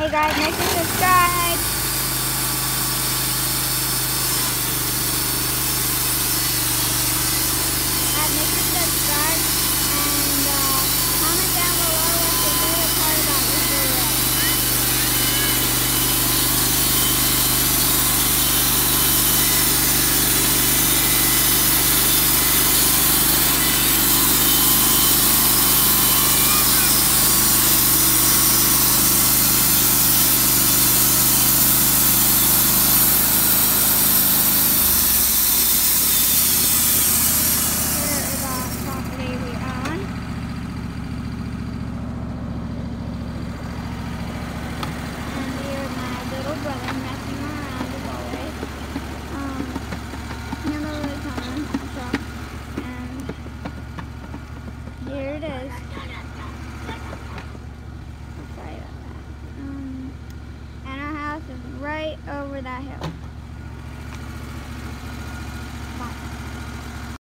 Hey guys, make sure to subscribe. Make sure to subscribe and comment down below what's your favorite part about this video. Brother messing around as always. Another time, truck, and here it is. Sorry about that. And our house is right over that hill.